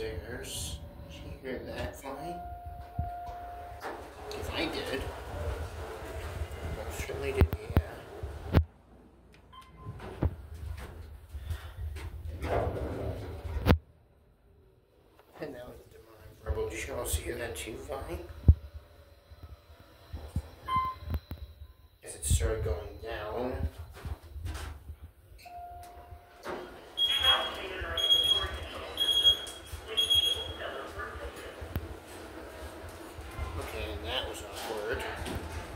upstairs. Did you hear that flying? If I did. I certainly did, yeah. And that was the demonic verbal. Did you all see that too, Vi? As it started going down. Okay, and that was awkward.